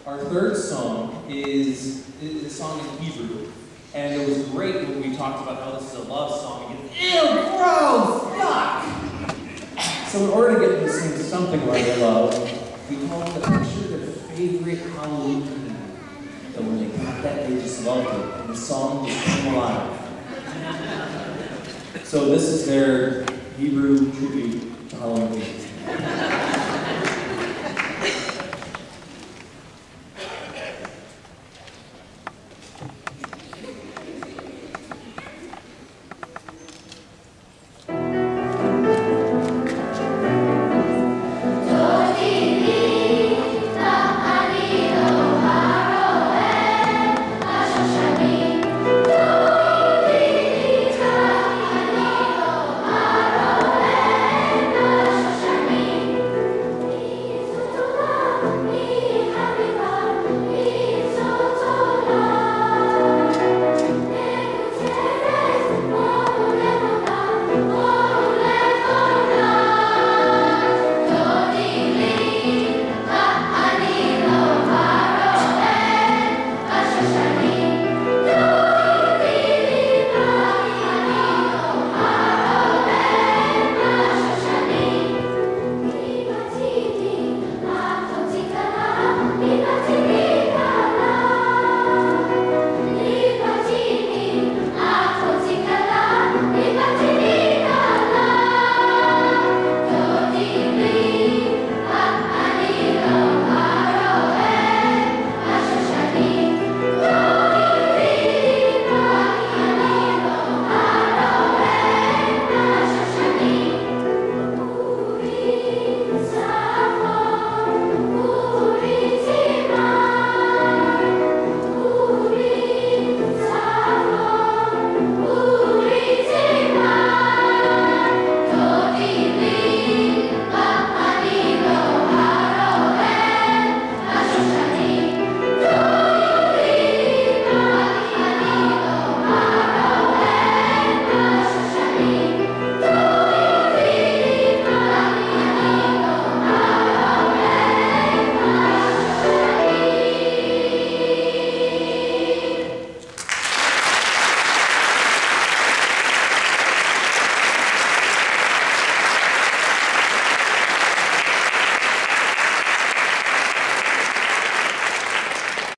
Our third song is a song in Hebrew. And it was great when we talked about how this is a love song. And ew, gross, yuck! So in order to get them to sing something like they love, we told them to picture their favorite Halloween candy. And when they got that, they just loved it. And the song just came alive. So this is their Hebrew tribute to Halloween.